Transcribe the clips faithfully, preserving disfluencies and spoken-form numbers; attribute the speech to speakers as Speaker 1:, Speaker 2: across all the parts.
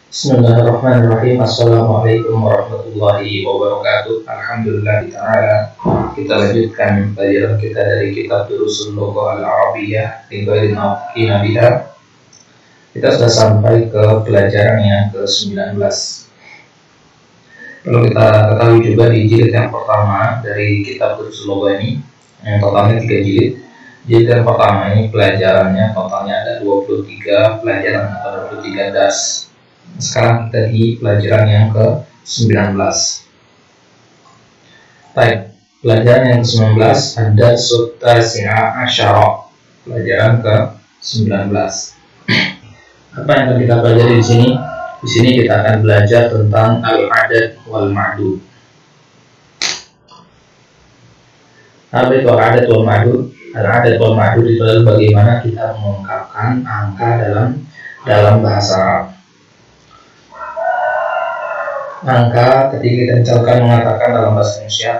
Speaker 1: Bismillahirrahmanirrahim. Assalamualaikum warahmatullahi wabarakatuh. Alhamdulillah ta'ala. Kita lanjutkan pelajaran kita dari kitab Durusul Lughah Al-Arabiyyah li ghairi nafiqina biha. Kita sudah sampai ke pelajaran yang ke sembilan belas. Perlu kita ketahui juga di jilid yang pertama dari kitab Durusul Lughah ini, yang totalnya tiga jilid. Jilid yang pertama ini pelajarannya totalnya ada dua puluh tiga pelajaran atau dua puluh tiga das. Sekarang kita di pelajaran yang ke sembilan belas. Baik, pelajaran yang ke sembilan belas ada Sutasi'a Asyara. Pelajaran ke sembilan belas. Apa yang akan kita pelajari di sini? Di sini kita akan belajar tentang al-adad wal ma'dud. Apa itu al-adad wal ma'dud? Al-adad wal ma'dud itu adalah bagaimana kita mengungkapkan angka dalam dalam bahasa Arab. Angka ketika kita misalkan mengatakan dalam bahasa Indonesia,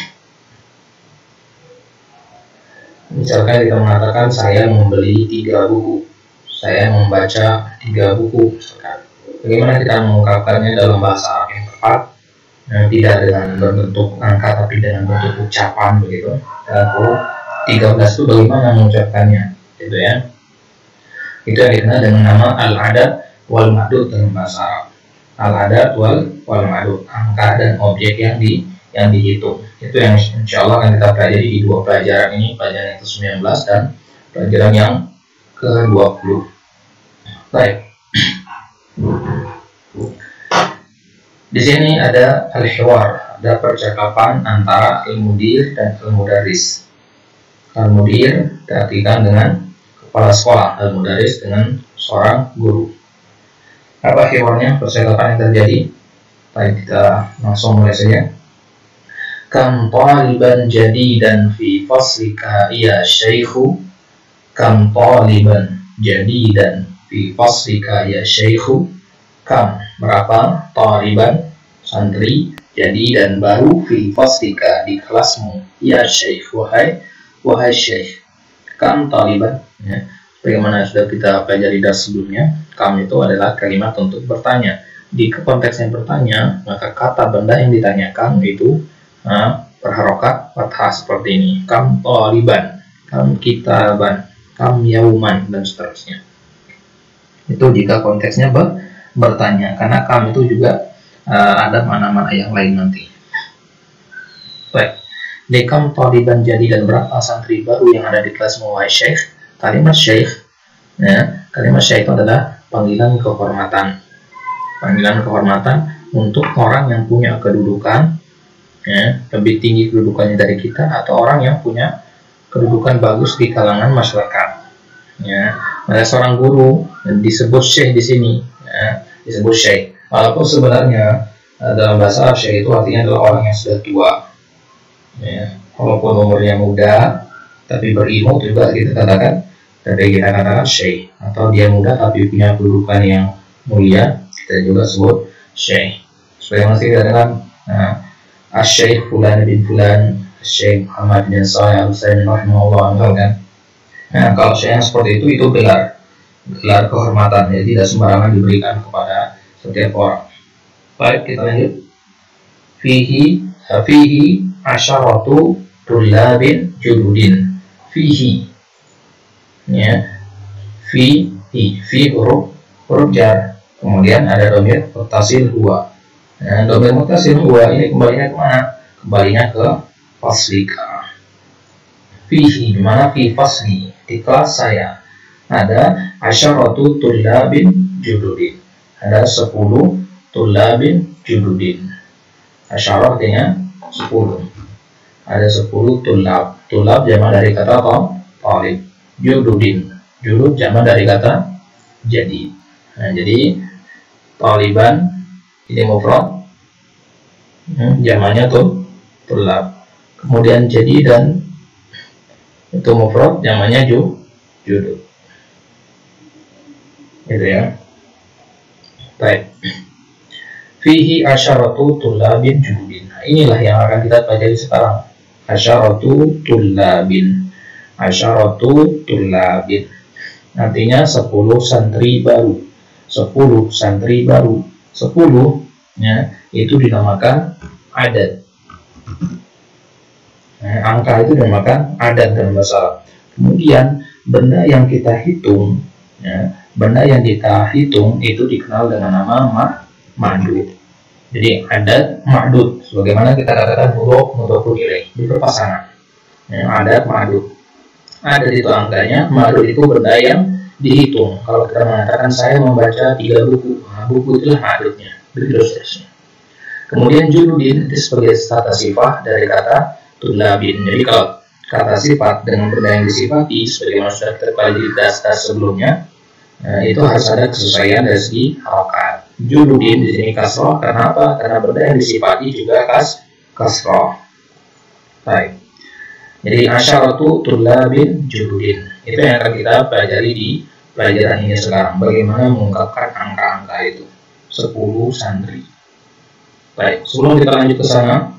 Speaker 1: misalkan kita mengatakan saya membeli tiga buku, saya membaca tiga buku, misalkan. Bagaimana kita mengungkapkannya dalam bahasa Arab yang tepat, nah, tidak dengan berbentuk angka tapi dengan bentuk ucapan begitu. Dan tiga belas itu bagaimana mengucapkannya, gitu ya. Itu yang dikenal dengan nama al-adad wal ma'dud dalam bahasa Arab. Al-adad wal wal ma'dud, angka dan objek yang di yang dihitung. Itu yang insya Allah akan kita pelajari di dua pelajaran ini, pelajaran yang ke sembilan belas dan pelajaran yang ke dua puluh. Baik. Di sini ada al-hiwar, ada percakapan antara al-mudir dan al-mudarris. Al-mudir diartikan dengan kepala sekolah, al-mudarris dengan seorang guru. Apa hiwarnya, percakapan yang terjadi? Baik, kita langsung mulai saja. Kam taliban jadidan fi faslika ya syaikhu. Kam taliban jadidan fi faslika ya syaikhu. Kam, berapa? Taliban, santri, jadi dan baru, fi faslika, di kelasmu, ya syaikh, wahai wahai syaikh. Kam taliban, ya. Bagaimana sudah kita pelajari dari sebelumnya, kam itu adalah kalimat untuk bertanya. Di konteks yang bertanya, maka kata benda yang ditanyakan itu uh, berharokat fathah seperti ini. Kam taliban, kam kitaban, kam yauman, dan seterusnya. Itu jika konteksnya ber, bertanya, karena kam itu juga uh, ada mana-mana yang lain nanti. Baik, di kam taliban jadi dan berapa santri baru yang ada di kelas wahai syekh. Kalimat syekh, ya, kalimat syekh itu adalah panggilan kehormatan, panggilan kehormatan untuk orang yang punya kedudukan, ya, lebih tinggi kedudukannya dari kita, atau orang yang punya kedudukan bagus di kalangan masyarakat. Ya, ada seorang guru disebut syekh di sini, ya, disebut syekh. Walaupun sebenarnya dalam bahasa Arab syekh itu artinya adalah orang yang sudah tua. Ya, walaupun umurnya muda, tapi berilmu juga kita katakan. Tapi kita katakan syekh, atau dia muda tapi punya kedudukan yang mulia, kita juga sebut syekh. Seperti masih kita dengan nah, Asy-Syaikh Fulan bin Fulan, Syekh Muhammad bin Shalih Al-Utsaimin rahimahullah, kan. Nah, kalau syekh yang seperti itu itu gelar, gelar kehormatan, jadi tidak sembarangan diberikan kepada setiap orang. Baik, kita lanjut. Fihi fihi asyaratu tullabin jududin. Fihi, ya, fi fi fi huruf huruf jar, kemudian ada dhamir muttasil huwa. Nah, dhamir muttasil huwa ini kembalinya ke mana? Kembalinya ke faslika. Fihi, di mana fi fasli, di kelas saya ada asyaratu tullabin jududin, ada sepuluh tullabin jududin. Asyarah artinya sepuluh, ada sepuluh tulab. Tulab jamak dari kata talib. Jududin, judud jamak dari kata jadi. Nah, jadi taliban ini mufrad, hmm, jamaknya tuh tulab. Kemudian jadi dan itu mufrad, jamaknya ju judud. Gitu ya. Baik. Fihi asyaratu tullabin jududin. Nah, inilah yang akan kita pelajari sekarang. Asyaratu tullabin. Asyaratu tullabin, artinya sepuluh santri baru. sepuluh santri baru. sepuluh ya, itu dinamakan adat. Nah, angka itu dinamakan adat dalam bahasa Arab. Kemudian benda yang kita hitung ya, benda yang kita hitung itu dikenal dengan nama ma'dud. Jadi adat ma'dud, sebagaimana kita katakan mudhof mudhofun ilaih di perpasangan. Ya, adat ma'dud. Adat itu angkanya, ma'dud itu benda yang dihitung. Kalau kita mengatakan saya membaca tiga buku, nah, buku itulah ma'dudnya, begitu seterusnya. Kemudian juludin itu sebagai kata sifat dari kata tulabin. Jadi kalau kata sifat dengan benda yang disifati, sebagaimana sudah kita pelajari di tas-tas sebelumnya, nah, itu harus ada kesesuaian dari segi harokat. Juludin di sini kasroh, karena apa? Karena benda yang disifati juga kas kasroh. Baik. Jadi asyaratu tulabin juludin. Itu yang akan kita pelajari di pelajaran ini sekarang. Bagaimana mengungkapkan angka-angka itu. sepuluh santri. Baik, sebelum kita lanjut ke sana,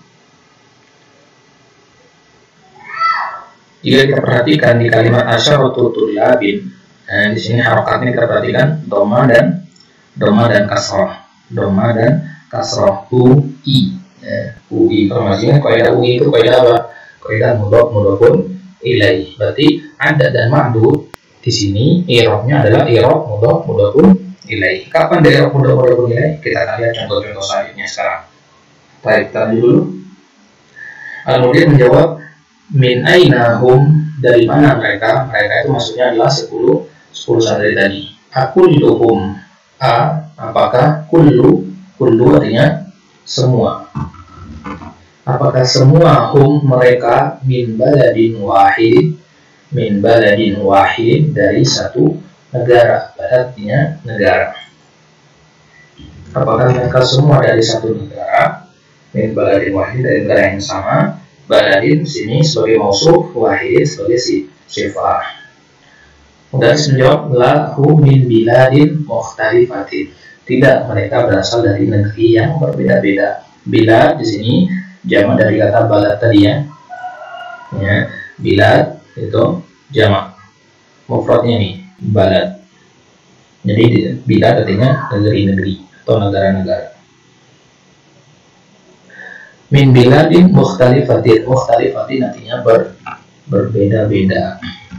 Speaker 1: jika kita perhatikan di kalimat asyaratu tulabin, nah, di sini harokatnya kita perhatikan doma dan doma dan kasroh, doma dan kasroh ui, ya, ui. Informasinya kaidah ui itu kaidah apa? Kaidah mudhof mudhofun ilaih. Berarti adat dan ma'dud di sini i'rabnya adalah i'rab mudhof mudhofun ilaih. Kapan dari i'rab mudhof mudhofun ilaih? Kita akan lihat contoh-contoh selanjutnya sekarang. Baik, kita dulu. Kemudian menjawab min aina hum, dari mana mereka? Mereka itu maksudnya adalah sepuluh sepuluh santri tadi. Akulluhum, a apakah, kullu kullu artinya semua. Apakah semua hum mereka min baladin wahid, min baladin wahid dari satu negara, artinya negara. Apakah mereka semua dari satu negara? Min baladin wahid dari negara yang sama. Baladin sini sebagai mausuf, wahid sebagai si sifat. Kemudian menjawab lahu min biladin mukhtalifatin. Tidak, mereka berasal dari negeri yang berbeda-beda. Bilad di sini jamak dari kata balad tadi ya. Ya, bilad itu jamak. Mufradnya nih, balad. Jadi bilad artinya negeri-negeri atau negara-negara. Min biladin mukhtalifatin. Mukhtalifatin artinya ber, berbeda-beda.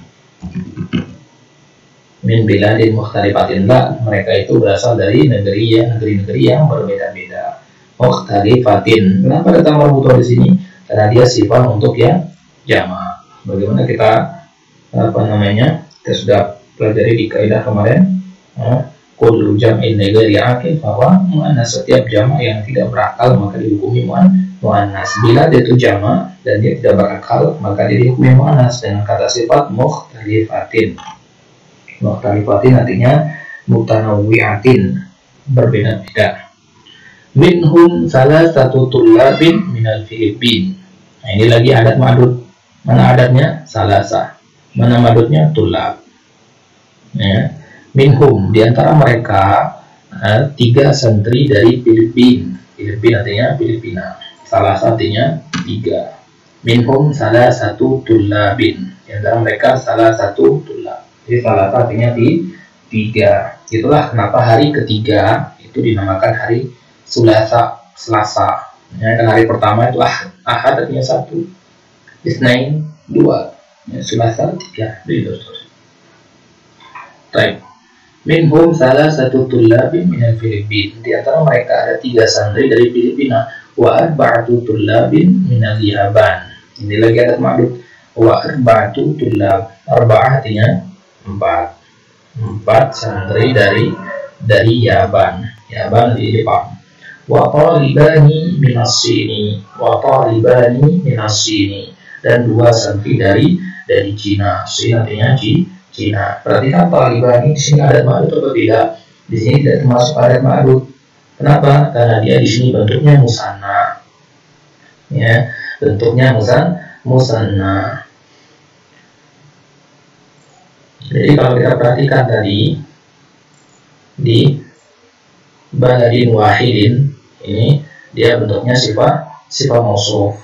Speaker 1: Min biladin mukhtalifatin, lah mereka itu berasal dari negeri yang negeri-negeri yang berbeda-beda. Mukhtalifatin. Kenapa datang marbutoh di sini? Karena dia sifat untuk yang jamak. Bagaimana kita apa namanya? Kita sudah pelajari di kaidah kemarin. Kullu jam'in negeri akil, bahwa muannas, setiap jamak yang tidak berakal maka dihukumi muannas. Bila dia itu jamak dan dia tidak berakal maka dia dihukumi muannas dengan kata sifat mukhtalifatin. Mukhtalifatin artinya mutanawwi'atin, berbeda-beda. Minhum salah satu tulabin minal Filipin. Nah, ini lagi adat ma'dud. Mana adatnya? Salasa. Mana ma'dudnya? Tulab. Ya. Minhum, diantara mereka uh, tiga santri dari Filipin. Filipin artinya Filipina. Salah artinya tiga. Minhum salah satu tulabin. Diantara mereka salah satu tulab. Jadi salah artinya di tiga. Itulah kenapa hari ketiga itu dinamakan hari Sulasa, Selasa. Ya, kan hari pertama itu ahad, ahad artinya satu. Isnain dua. Ya, Sulasa tiga. Begitu terus. Baik. Minhum salah satu tulabin minal Filipin. Di antara mereka ada tiga santri dari Filipina. Wa arba'atu tulabin minal Yaban. Ini lagi adat ma'dud. Wa arba'atu tulab. Arba'ah artinya empat. Empat santri dari dari Yaban. Yaban di Jepang. Wa talibani minas Sini. Wa talibani minas Sini. Dan dua santri dari dari Cina. Sini artinya Cina. Cina. Perhatikan talibani di sini adat ma'dud atau tidak? Di sini tidak termasuk adat ma'dud. Kenapa? Karena dia di sini bentuknya musanna. Ya, bentuknya musan musanna. Jadi kalau kita perhatikan tadi di baladin wahidin, ini dia bentuknya sifat sifat mausuf.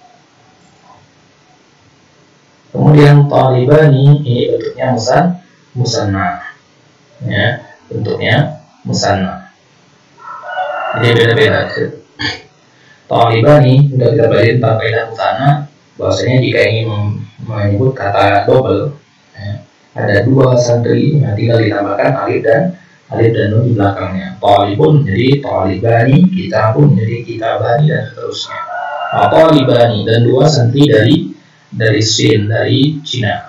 Speaker 1: Kemudian talibani ini bentuknya musan musanna, ya, bentuknya musanna. Jadi beda-beda. Talibani sudah kita belajar tentang kaidah musanna, bahwasanya jika ingin menyebut kata double, ya, ada dua santri, nah tinggal ditambahkan alif dan alif dan nun di belakangnya. Talibun jadi talibani, kitabun jadi kitabani, dan seterusnya. Talibani, dan dua santri dari dari Sin, dari Cina.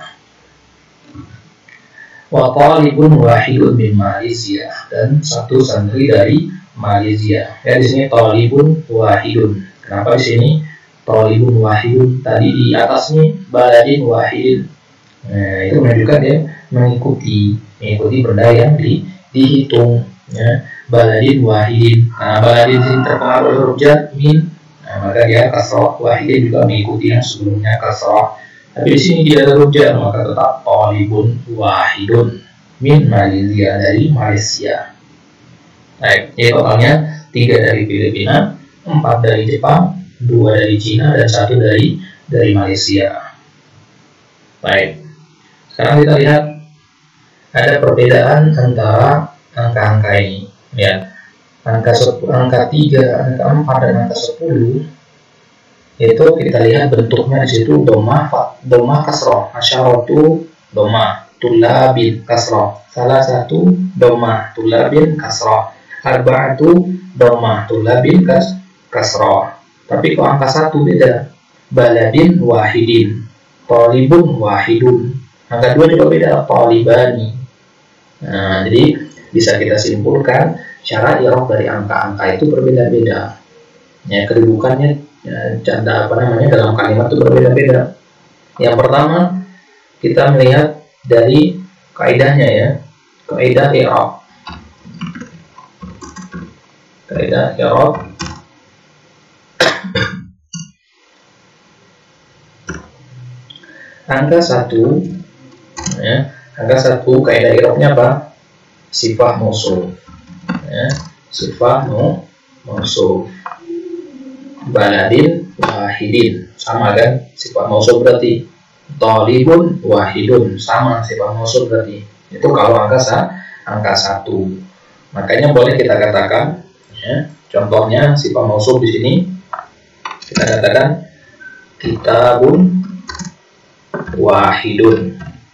Speaker 1: Wa talibun wahidun min Malaysia, dan satu santri dari Malaysia. Ya, di sini talibun wahidun. Kenapa di sini talibun wahidun? Tadi di atas nih baladin wahidin. Nah, itu menunjukkan dia mengikuti mengikuti benda yang di, dihitung, ya. Baladin wahidin. Nah, baladin ini terpengaruh huruf jar min, nah, maka dia kasrah. Wahidin juga mengikuti yang sebelumnya kasrah. Tapi di sini tidak ada huruf jar, maka tetap talibun wahidun min Malaysia, dari Malaysia. Baik, jadi totalnya tiga dari Filipina, empat dari Jepang, dua dari Cina, dan satu dari dari Malaysia. Baik, sekarang kita lihat ada perbedaan antara angka-angka ini, ya. Angka angka tiga, angka empat, dan angka sepuluh itu kita lihat bentuknya di situ domah, domah kasroh, asyaratu domah, tulabin kasroh, salah satu domah, tulabin kasroh, arba'atu domah, tulabin kas kasroh. Tapi kalau angka satu beda, baladin wahidin, talibun wahidun. Angka dua juga beda, talibani. Nah, jadi bisa kita simpulkan cara i'rab dari angka-angka itu berbeda-beda. Ya, kedudukannya, ya, canda apa namanya dalam kalimat itu berbeda-beda. Yang pertama kita melihat dari kaidahnya, ya, kaidah i'rab. Kaidah i'rab angka satu, ya, angka satu kaidah i'rabnya apa? Sifah mausuf, ya, sifah mausuf. Baladin wahidin, sama kan, sifat mausuf berarti. Talibun wahidun, sama sifat mausuf berarti. Itu kalau angka sa, angka satu. Makanya boleh kita katakan, ya, contohnya sifat mausuf di sini kita katakan kitabun wahidun,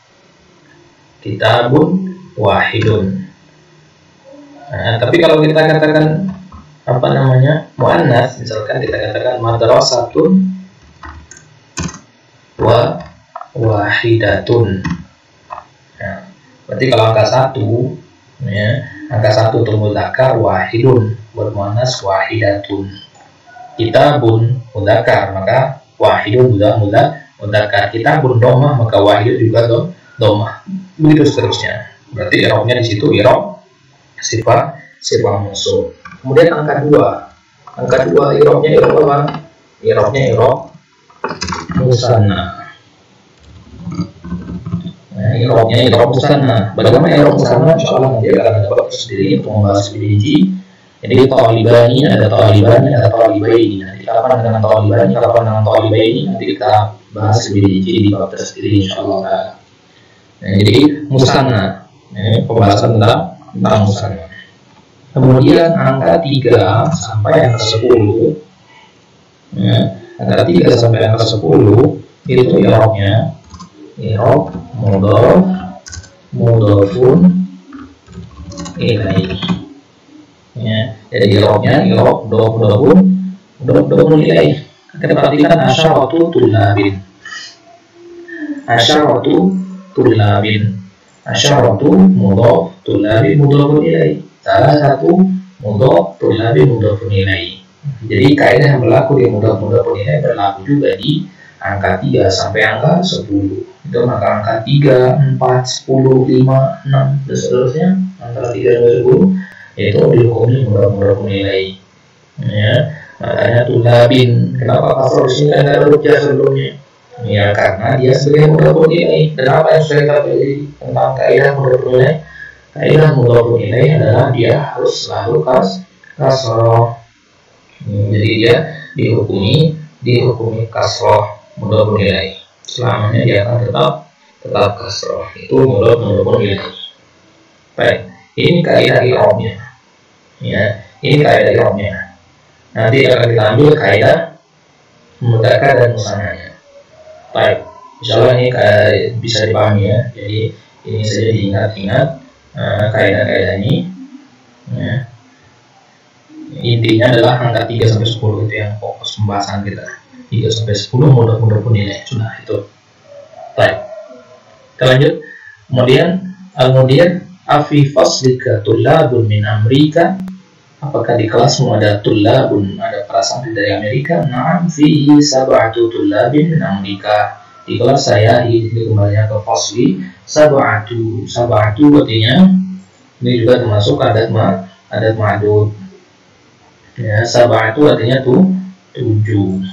Speaker 1: kitabun wahidun. Nah, tapi kalau kita katakan apa namanya muannas, misalkan kita katakan madrasatun wa wahidatun. Nah, berarti kalau angka satu, ya, angka satu untuk mudzakkar wahidun, buat muannas wahidatun. Kitabun mudzakkar, maka wahidun juga mudzakkar. Kitabun domah, maka wahidun juga domah. Begitu seterusnya. Berarti i'rabnya di situ i'rab sifat sifat mausuf. Kemudian angka dua, angka dua i'rabnya i'rab apa? I'rabnya i'rab musanna. Nah, i'rabnya i'rab musanna. Bagaimana i'rab musanna? Insyaallah nanti akan ada bab sendiri untuk membahas lebih rinci. Jadi talibani, ada talibani, ada talibaini. Nanti kapan dengan talibani, kapan dengan talibaini, nanti kita bahas lebih rinci di bab tersendiri insyaallah. Nah, jadi musanna, ini pembahasan tentang tentang musanna. Kemudian angka tiga sampai angka sepuluh, ya, angka tiga sampai angka sepuluh itu i'rabnya i'rab mudhaf mudhafun ilaihi. Ya, jadi i'rabnya i'rab mudhaf mudhafun mudhafun ilaihi. Kita perhatikan asyaratu tulabin, asyaratu tulabin, asyaratu mudhaf, tulabin mudhafun ilaihi. Salah satu mudhaf, tulabin mudhafun ilaihi. Jadi kaidah yang berlaku di mudhaf mudhafun ilaihi berlaku juga di angka tiga sampai angka sepuluh. Itu maka angka tiga, empat, sepuluh, lima, enam, dan seterusnya antara tiga dan sepuluh itu dihukumi mudhaf mudhafun ilaihi. Ya, makanya tulabin. Kenapa kasroh di sini kan ada huruf jar sebelumnya? Ya, karena dia sebagai mudhafun ilaihi. Dan apa yang sudah kita pelajari tentang kaidah mudhafun ilaihi? Kaidah mudhafun ilaihi adalah dia harus selalu kas kasroh. Hmm, jadi dia dihukumi dihukumi kasroh mudhafun ilaihi. Selamanya dia akan tetap tetap kasroh. Itu mudhof mudhofun ilaih. Baik, ini kaidah i'rabnya. Ya, ini kaidah i'rabnya. Nanti akan kita ambil kaidah mudzakkar dan musannahnya. Baik, insyaallah ini kayak bisa dipahami ya. Jadi ini saja diingat-ingat uh, kaidah-kaidah ini. Ya. Intinya adalah angka tiga sampai sepuluh itu yang fokus pembahasan kita. tiga sampai sepuluh mudhof mudhofun ilaih. Sudah itu. Baik. Kita lanjut. Kemudian al-mudir afi faslika tullabun min Amerika. Apakah di kelasmu ada tullabun, ada para santri dari Amerika? Na'am, fihi sab'atu tullabin min Amerika. Di kelas saya, ini kembalinya ke fasli, sab'atu. Sab'atu artinya ini juga termasuk adat ma, adat ma'dud. Ya, sab'atu artinya tuh tujuh.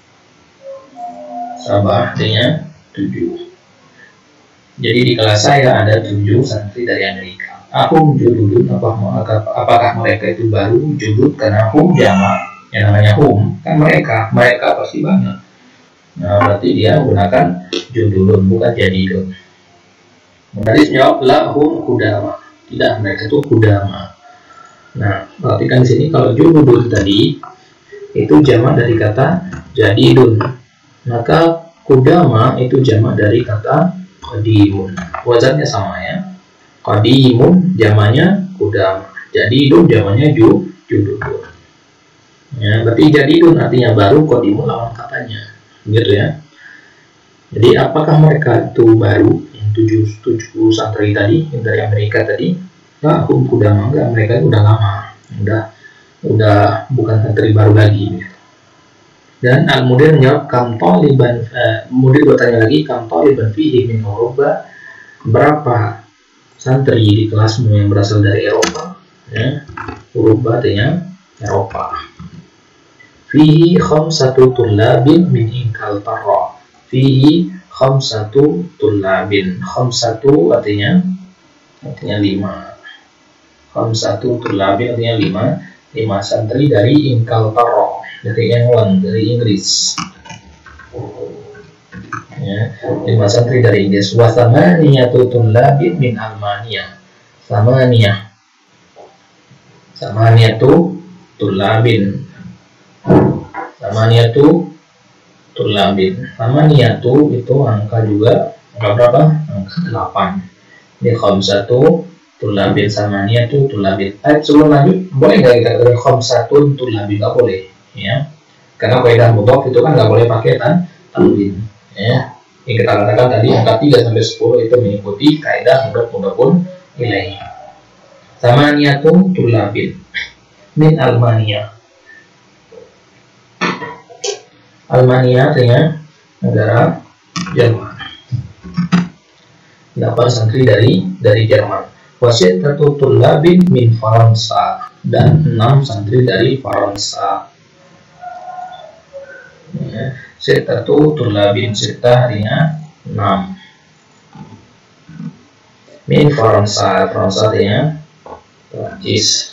Speaker 1: Sab'ah artinya tujuh. Jadi di kelas saya ada tujuh santri dari Amerika. Aku judulun, apakah, apakah mereka itu baru judul karena hum jamak, yang namanya hum kan mereka, mereka pasti banyak. Nah berarti dia menggunakan judulun bukan jadidun. Mudaris jawab la hum kudama, tidak, mereka itu kudama. Nah perhatikan di sini kalau judulun tadi itu jamak dari kata jadidun, maka kudama itu jamak dari kata qadimun. Wazannya sama ya. Qadimun jamannya kudama, jadidun jamannya ju judul. Ya, berarti jadidun artinya baru, qadimun lawan katanya, gitu ya. Jadi apakah mereka itu baru yang tujuh tujuh santri tadi yang dari Amerika tadi? Nah, hum kudama, enggak, mereka itu udah lama, udah udah bukan santri baru lagi. Dan al-mudir menjawab kam taliban, eh, mudir bertanya lagi kam taliban fihi min Eropa, berapa santri di kelasmu yang berasal dari Eropa? Ya, Eropa artinya Eropa. Fihi khamsatu tullabin min Inglaterra. Fihi khamsatu tullabin. Khamsatu artinya artinya lima. Khamsatu tullabin artinya lima. Lima santri dari Inglaterra, dari England, dari Inggris. Ya, lima santri dari Inggris. Wa thamaniyatu tullabin min Almania. Thamaniyah. Thamaniyatu tullabin. Thamaniyatu tullabin. Thamaniyatu itu angka juga, angka berapa? Angka delapan. Ini khamsatu tullabin, thamaniyatu tullabin. Eh, sebelum lanjut, boleh nggak kita katakan khamsatun tullabin? Nggak boleh, ya. Karena kaidah mudhof itu kan nggak boleh pakai tan tanwin. Ya, yang kita katakan tadi angka tiga sampai sepuluh itu mengikuti kaidah mudhof mudhofun ilaih. Thamaniyatu tullabin min Almania. Almania artinya negara Jerman. delapan santri dari dari Jerman. Wasittatu tullabin min Faransa, dan enam santri dari Faransa. Ya. Sittatu tullabin, sittah artinya enam. Min Faransa, Faransa artinya Prancis.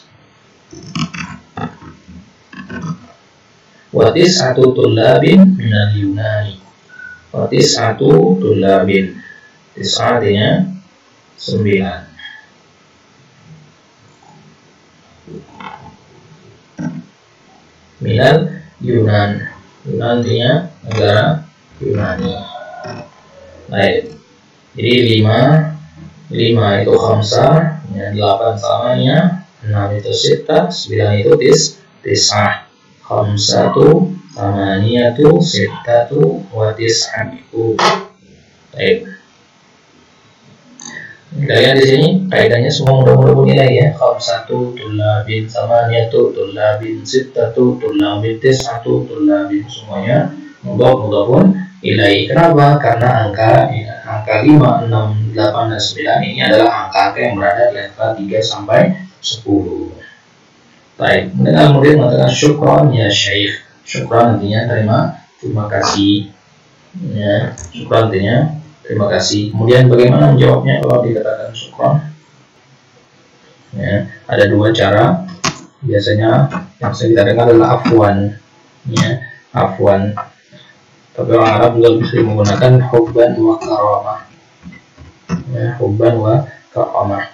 Speaker 1: Wa tis'atu tullabin minal Yunani. Wa tis'atu tullabin, tis'ah artinya sembilan. Minal Yunan, Yunan artinya negara Yunani. Baik, jadi lima, lima itu khamsah, ya, delapan samanya, enam itu sittah, sembilan itu tis, tis'ah. Khamsatu, thamaniyatu, sittatu, wa tis'atu. Baik. Kita lihat di sini kaidahnya semua mudah-mudahan nilai ya. Khamsatu tullabin, thamaniyatu tullabin, sittatu tullabin, tis'atu tullabin, semuanya mudhof mudhofun ilaih. Kenapa? Karena angka ya, angka lima, enam, delapan dan sembilan ini adalah angka-angka yang berada di antara tiga sampai sepuluh. Baik, kemudian mengatakan syukran ya Syekh. Syukran artinya terima, terima kasih. Ya, syukran artinya terima kasih. Kemudian bagaimana menjawabnya kalau dikatakan syukran? Ya, ada dua cara. Biasanya yang saya kita dengar adalah afwan. Ya, afwan. Tapi orang Arab juga bisa menggunakan hubban wa karamah. ya, hubban wa karamah.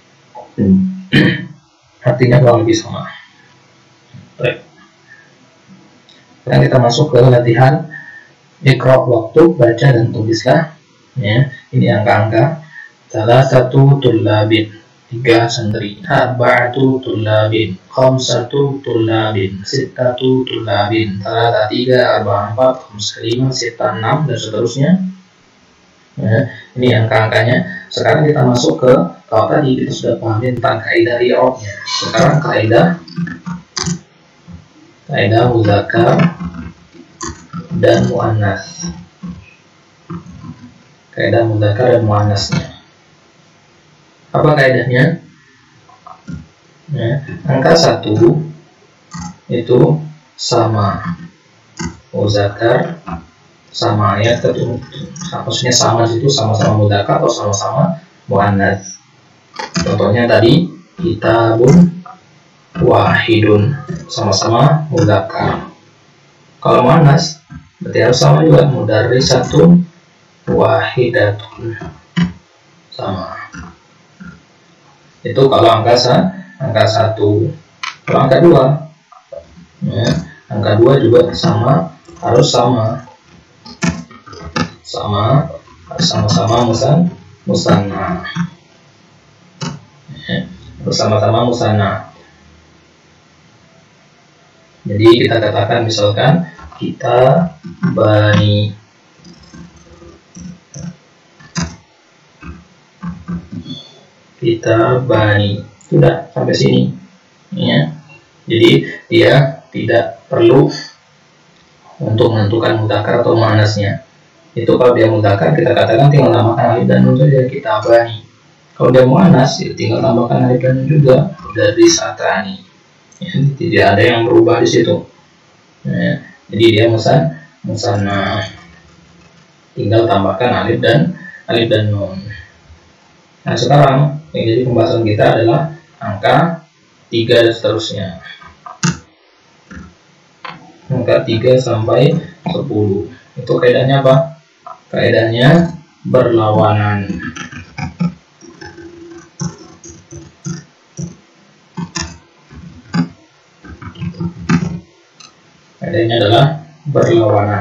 Speaker 1: Artinya kurang lebih sama. Baik. Sekarang kita masuk ke latihan Iqra waktu, baca dan tulislah. Ya, ini angka-angka. Salah satu tullabin, tiga santri. Arba'atu tullabin, khamsatu tullabin, sittatu tullabin, talata tiga, arba'a empat, khamsa lima, sitta enam, dan seterusnya. Ya, ini angka-angkanya. Sekarang kita masuk ke, kalau tadi kita sudah pahami tentang kaidah i'rabnya. Sekarang kaidah kaidah muzakkar dan muannas. Kaidah muzakkar dan muannasnya. Apa kaidahnya? Ya, angka satu itu sama muzakkar sama ya, tentu maksudnya sama itu sama-sama muzakkar atau sama-sama muannas. Contohnya tadi kitabun wahidun, sama-sama muzakkar. Kalau muannas berarti harus sama juga, mudarrisatun wahidatun, sama. Itu kalau angka angka satu. Kalau angka dua, ya, angka dua juga sama, harus sama, sama, sama-sama musan, musanna, ya, bersama-sama musanna. Jadi kita katakan misalkan kita bani, kita bani, sudah sampai sini, ya. Jadi dia tidak perlu untuk menentukan mudzakkar atau muannasnya. Itu kalau dia mudzakkar kita katakan tinggal tambahkan alif dan nun saja, kita bani. Kalau dia muannas ya tinggal tambahkan alif dan nun juga, dari satani. Ya, tidak ada yang berubah di situ. Ya, jadi dia musan musanna, tinggal tambahkan alif dan alif dan nun. Nah sekarang yang jadi pembahasan kita adalah angka tiga dan seterusnya. Angka tiga sampai sepuluh. Itu kaidahnya apa? Kaidahnya berlawanan. Kaidahnya adalah berlawanan.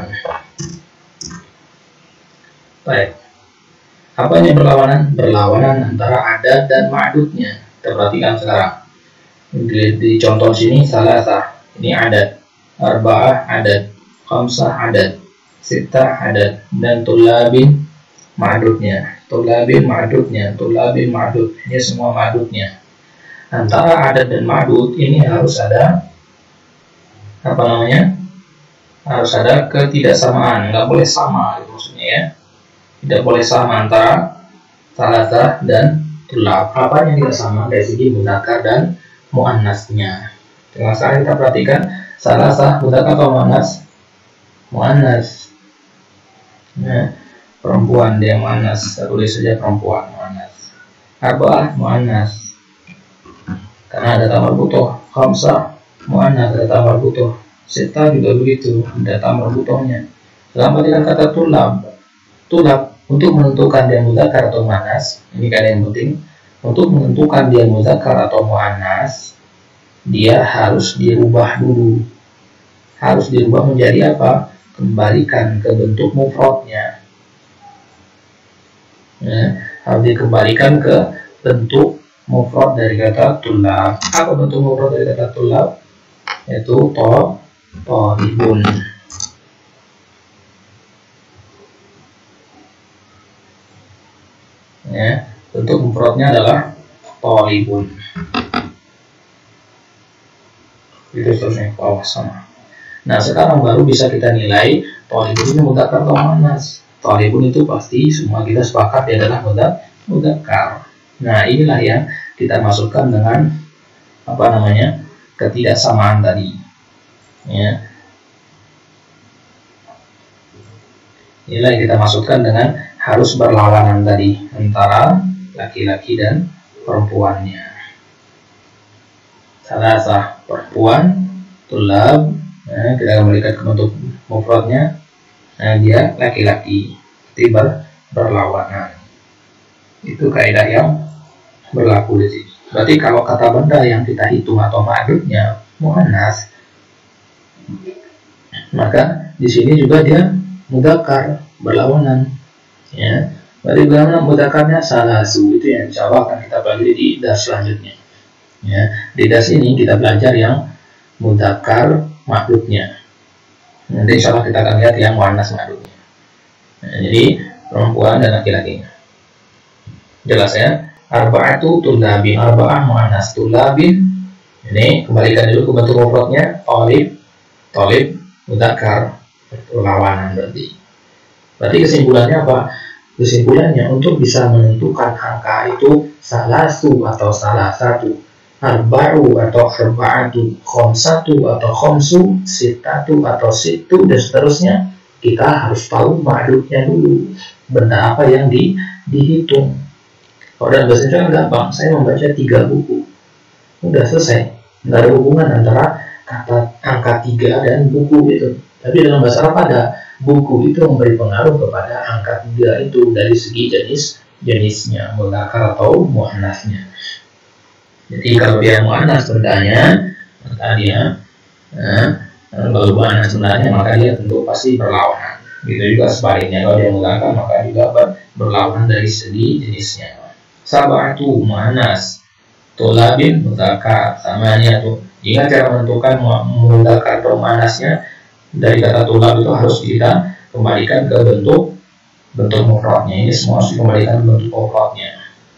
Speaker 1: Baik. Apa ini berlawanan? Berlawanan antara adat dan ma'dudnya. Kita perhatikan sekarang. Di, di contoh sini salasah, ini adat, arba'ah adat, khamsah adat, sittah adat, dan tulabin ma'dudnya. Tulabin ma'dudnya, tulabin ma'dud. Ini semua ma'dudnya. Antara adat dan ma'dud ini harus ada apa namanya? Harus ada ketidaksamaan, nggak boleh sama gitu maksudnya ya. Tidak boleh sama antara salasah dan tulab. Apa yang tidak sama dari segi mudzakkar dan muannasnya. Sekarang kita perhatikan salasah mudzakkar atau muannas? Muannas. Nah, perempuan dia muannas, tulis saja perempuan muannas. Arba'ah muannas, karena ada tamar butuh. Khamsah muannas, ada tamar butuh. Sittah juga begitu, ada tamar butuhnya. Dalam dengan kata tulab, tulab untuk menentukan dia mudzakkar atau muannas, ini kaidah yang penting. Untuk menentukan dia mudzakkar atau muannas, dia harus dirubah dulu. Harus dirubah menjadi apa? Kembalikan ke bentuk mufradnya. Ya, harus dikembalikan ke bentuk mufrad dari kata tulab. Apa bentuk mufrad dari kata tulab? Yaitu to, thalibun. Ya, bentuk mufradnya adalah thalibun. Itu seterusnya ke bawah sama. Nah sekarang baru bisa kita nilai thalibun ini mudzakkar atau muannas. Thalibun itu pasti semua kita sepakat dia adalah mudzakkar. Nah inilah yang kita masukkan dengan apa namanya ketidaksamaan tadi. Ya. Inilah yang kita masukkan dengan harus berlawanan tadi antara laki-laki dan perempuannya. Salasah perempuan, tulab, nah, kita kembalikan ke bentuk mufradnya. Nah dia laki-laki, tiba berlawanan. Itu kaidah yang berlaku di sini. Berarti kalau kata benda yang kita hitung atau ma'dudnya muannas, maka di sini juga dia mudzakkar, berlawanan. Ya, berarti berlawanan mudzakarnya salasu, itu yang insya Allah akan kita pelajari di dars selanjutnya. Ya, di dars ini kita belajar yang mudzakkar ma'dudnya. Nanti insya Allah kita akan lihat yang muannas ma'dudnya. Nah, jadi perempuan dan laki-lakinya. Jelas ya? Arba'atu tulabin, arba'ah muannas, tulabin. Ini kembalikan dulu ke bentuk mufradnya, thalib, thalib mudzakkar, perlawanan berarti. Berarti kesimpulannya apa? Kesimpulannya untuk bisa menentukan angka itu salasu atau salah satu, arba'u atau arba'atu, khomsatu atau khomsu, sittatu atau situ, dan seterusnya, kita harus tahu ma'dudnya dulu, benda apa yang di, dihitung. Kalau dalam bahasa Indonesia gampang, saya membaca tiga buku, udah selesai, nggak ada hubungan antara kata angka tiga dan buku itu. Tapi dalam bahasa Arab ada, buku itu memberi pengaruh kepada angka tiga itu dari segi jenis jenisnya, mudzakkar atau muannasnya. Jadi kalau dia muannas bendanya, maka dia nah, kalau muannas bendanya maka dia tentu pasti berlawanan. Gitu juga sebaliknya, kalau dia mudzakkar maka juga ber, berlawanan dari segi jenisnya. Sab'atu muannas, tulabin mudzakkar, samanya tuh. Jika cara menentukan mudzakkar atau muannasnya dari kata tulab itu harus kita kembalikan ke bentuk bentuk mufradnya. Ini semua harus dikembalikan ke bentuk mufradnya.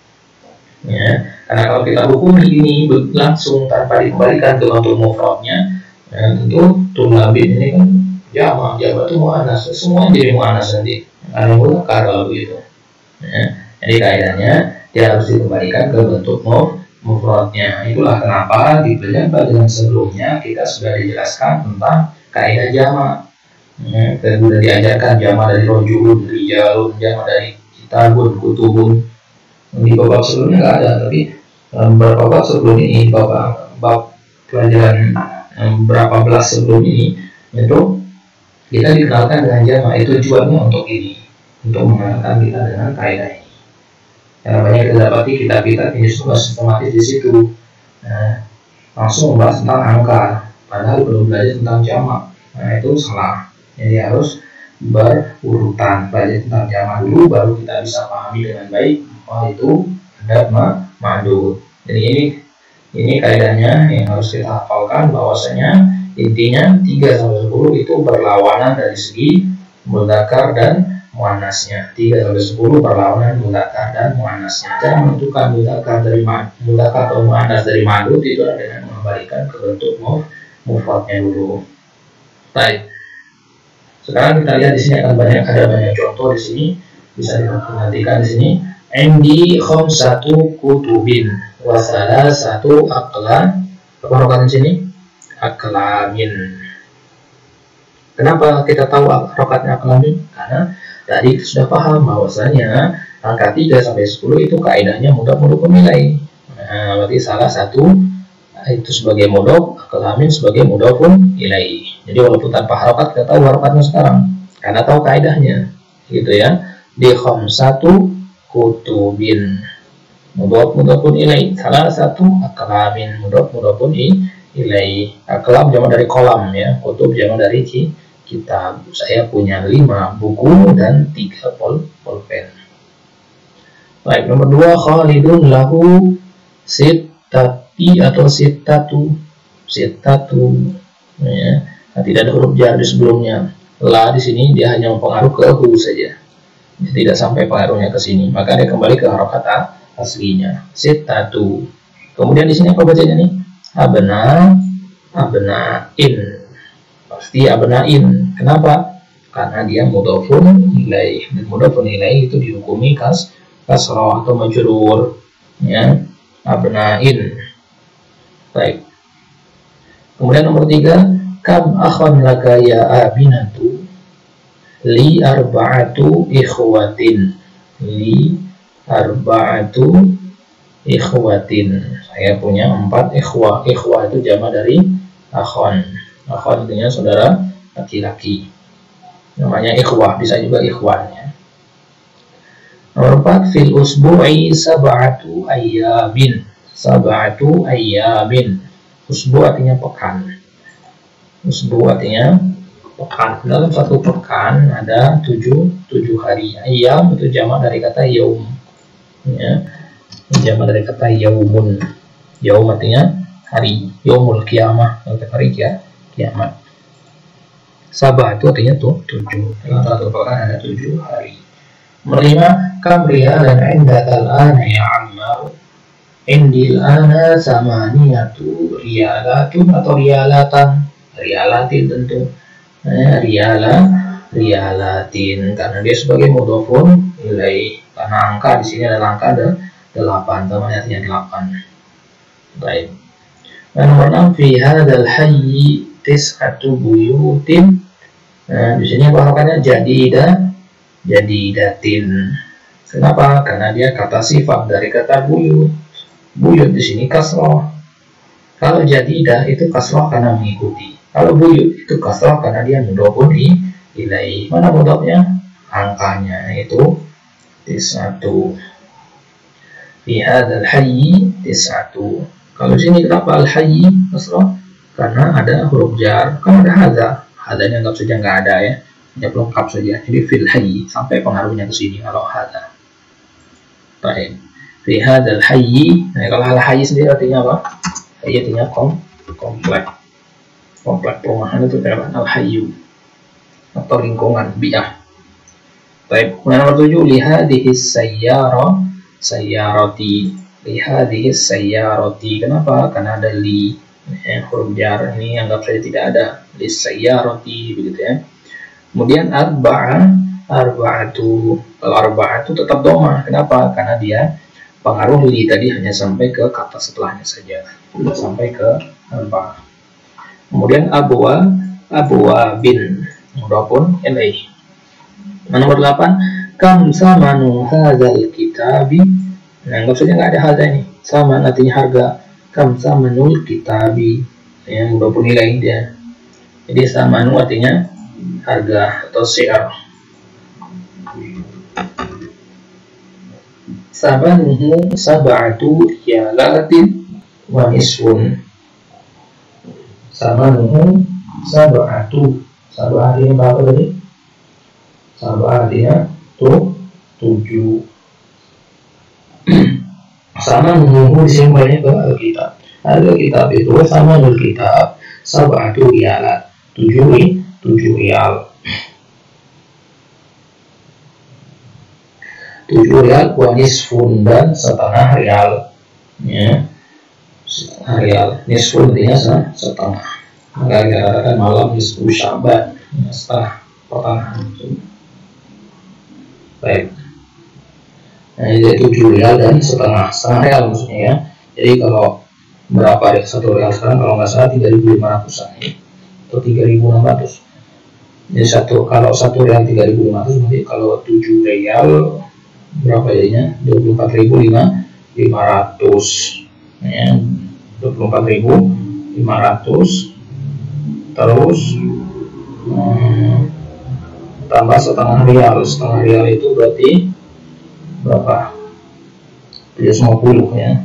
Speaker 1: Ya, karena kalau kita hukumi ini langsung tanpa dikembalikan ke bentuk mufradnya, ya, tentu tulabin ini kan jamak, jamak itu muannas, semua jadi muannas nanti. Ada mudzakkar kalau begitu. Ya, jadi kaidahnya dia harus dikembalikan ke bentuk mufradnya. Itulah kenapa di pelajaran sebelumnya kita sudah dijelaskan tentang kaidah jamak. Ya, sudah diajarkan jamak dari rojulun, rijalun, jamak dari kitabun, kutubun. Di bab sebelumnya nggak ada, tapi beberapa bab sebelum ini, bab bab pelajaran berapa belas sebelum ini, itu kita dikenalkan dengan jamak. Itu tujuannya untuk ini, untuk mengenalkan kita dengan kaidah ini. Karena banyak kita dapati kitab-kitab ini semua sistematis di situ. Nah, langsung membahas tentang angka, padahal belum belajar tentang jamak. Nah, itu salah. Jadi harus berurutan, belajar tentang jamak dulu, baru kita bisa pahami dengan baik oh itu ada ma'dud. Jadi ini ini kaidahnya yang harus kita hafalkan, bahwasanya intinya tiga sampai sepuluh itu berlawanan dari segi mudzakkar dan muannasnya. tiga sampai sepuluh berlawanan mudzakkar dan muannasnya. Cara menentukan mudzakkar dari mudzakkar atau muannas dari ma'dud itu adalah dengan mengembalikan ke bentuk mufradnya dulu. Baik. Sekarang kita lihat di sini akan banyak ada banyak contoh di sini, bisa diperhatikan di sini. Indi khamsatu kutubin wa salasatu aqlam. Apa rokan di sini? Aqlamin. Kenapa kita tahu rokatnya aqlamin? Karena tadi sudah paham bahwasanya angka tiga sampai sepuluh itu kaidahnya mudhof mudhof nilai. Nah, berarti salah satu itu sebagai mudhof, aqlamin sebagai mudhofun ilaihi. Jadi walaupun tanpa harokat kita tahu harokatnya sekarang karena tahu kaidahnya, gitu ya. Di khamsatu kutubin mudhof mudhofun ilaihi, salah satu aqlamin mudhof mudhofun ilaihi. Aqlam jamak dari kolam ya, kutub jamak dari kitab. Saya punya lima buku dan tiga pol pulpen. Baik, nomor dua, Khalidun lahu sittati atau sittatu sittatu ya. Nah, tidak ada huruf jar di sebelumnya. La di sini dia hanya mempengaruhi ke hu saja. Dia tidak sampai pengaruhnya ke sini. Maka dia kembali ke harokat aslinya. Sittatu. Kemudian di sini apa bacanya nih? Abna, abnain. Pasti abnain. Kenapa? Karena dia mudhofun ilaih. Dan mudhofun ilaih itu dihukumi kas kasrah atau majrur. Ya, abnain. Baik. Kemudian nomor tiga, kam akhan laka ya abinatu li arba'atu ikhwatin li arba'atu ikhwatin. Saya punya empat ikhwah. Ikhwah itu jama dari akhon. Akhon artinya saudara laki-laki, namanya ikhwah, bisa juga ikhwan ya. Nomor empat, fil usbu'i sab'atu ayyamin. Sab'atu ayyamin. Usbu' artinya pekan. Usbu' artinya pekan. Dalam satu pekan ada tujuh, tujuh hari. Ayyam itu jamak dari kata yaum. Ya. Jamak dari kata yaumun. Yaum artinya hari. Yaumul qiyamah, hari kiamat. Sab'atu artinya tuh tujuh. Dalam satu pekan ada tujuh hari. Merlima, kam rialan indakal ana ya Ammar. Indil ana samaniyatu rialatun atau rialatan. Rialatin tentu. Nah, riala, rialatin karena dia sebagai mudhofun ilaih. Karena angka di sini ada angka ada delapan, namanya artinya delapan. Baik. Nah, nomor enam, fi hadzal hayyi tis'atu buyutin. Nah, di sini bahasannya jadida. Jadi datin. Kenapa? Karena dia kata sifat dari kata buyut. Buyut di sini kasroh. Kalau jadidah itu kasroh karena mengikuti. Kalau buyut itu kasroh karena dia mudhofun ilaih. Mana mudhofnya? Angkanya itu tis'atu. Fi hadzal hayyi tis'atu. Kalau di sini kenapa al-hayyi kasroh? Karena ada huruf jar. Kan ada hadza. Hadzanya anggap saja nggak ada ya. Hanya pelengkap saja. Jadi fil hayyi sampai pengaruhnya ke sini kalau hadza. Baik. Fi hadzal hayyi. Nah, kalau al hayyi sendiri artinya apa? Hayyi artinya kom komplek. Komplek perumahan itu adalah al hayyu atau lingkungan bi'ah. Baik. Nomor tujuh, lihadhihi sayyara sayyarati. Lihadhihi sayyarati. Kenapa? Karena ada li. Eh, huruf jar ini anggap saja tidak ada. Li sayyarati begitu ya. Kemudian arba'ah, arba'atu. Kalau arba'atu tetap dhamma. Kenapa? Karena dia pengaruh li tadi hanya sampai ke kata setelahnya saja, tidak sampai ke arba'ah. Kemudian abwa, abwa bin, mudhofun ilaih. Nomor delapan, kam samanu hadzal kitabi. Nah, anggap saja nggak ada hadza ini. Sama artinya harga. Kam samanul kitabi. Yang mudhofun ilaih dia. Jadi samanu artinya harga atau syiar. Sabanuhu sab'atu riyalatin wa nisfun. Sabanuhu sab'atu. Sab'ah artinya berapa tadi? Sab'ah artinya tuh tujuh. Sabanuhu disimpannya ke Alkitab. Harga kitab itu samanul kitab sab'atu riyalat. Tujuh tujuh rial. tujuh rial wa nisfun dan setengah rial. Ya. Setengah rial. Nisfun artinya setengah. Maka dikatakan malam nisfu Sya'ban. Ya, setengah pertengahan. Baik. Nah, jadi tujuh rial dan setengah. Setengah rial maksudnya ya. Jadi kalau berapa deh satu rial sekarang? Kalau nggak salah tiga ribu lima ratusan ya. Atau tiga ribu enam ratus. Jadi satu kalau satu rial tiga ribu lima ratus, berarti kalau tujuh rial berapa jadinya? dua puluh empat ribu lima ratus ya. dua puluh empat ribu lima ratus terus hmm, tambah setengah rial. Setengah rial itu berarti berapa? tujuh ratus lima puluh ya.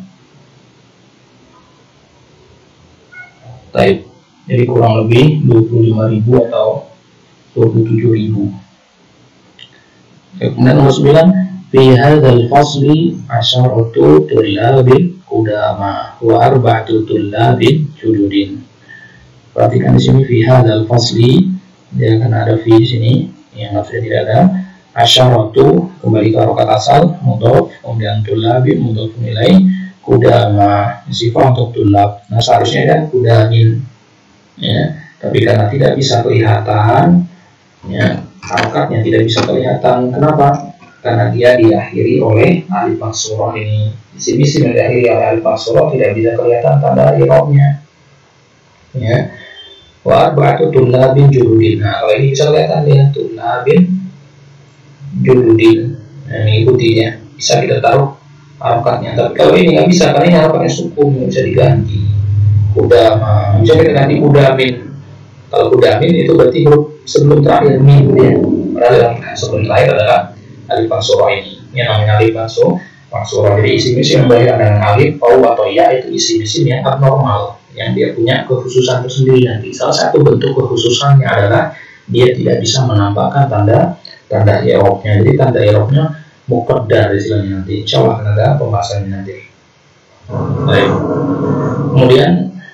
Speaker 1: Type. Jadi kurang lebih dua puluh lima ribu atau dua puluh tujuh ribu. Kemudian nomor sembilan, fi hadzal fasli asyaratu tullabin qudama wa arba'atu tullabin jududin. Perhatikan di sini fi hadzal fasli, dia akan ada fi di sini yang harusnya tidak ada. Asyaratu kembali ke harokat asal, mudhof, kemudian tullabin mudhof nilai, qudama sifat untuk tullab. Nah, seharusnya ada qudamin. Ya, tapi karena tidak bisa kelihatan, ya, harokatnya tidak bisa kelihatan. Kenapa? Karena dia diakhiri oleh alif maqsurah ini. Isim-isim yang diakhiri oleh alif maqsurah tidak bisa kelihatan tanda i'rabnya. Ya, wa arba'atu tullabin juludin. Nah, kalau ini bisa kelihatan ya, tullabin juludin. Nah, mengikutinya bisa kita taruh harokatnya. Tapi kalau ini nggak bisa, karena ini harokatnya sukun, nggak bisa diganti. Kudama, bisa kita ganti kudamin. Kalau kudamin itu berarti huruf sebelum terakhir min ya. Padahal yang sebelum terakhir adalah alif maqsurah ini. Yang namanya alif langsung maksura. Jadi isim isim yang berakhir dengan alif, waw atau ya itu isim isim yang abnormal, yang dia punya kekhususan tersendiri. Nanti salah satu bentuk kekhususannya adalah dia tidak bisa menambahkan tanda tanda i'rabnya. Jadi tanda i'rabnya muqaddar istilahnya, nanti insya Allah akan ada pembahasannya nanti. Baik. Kemudian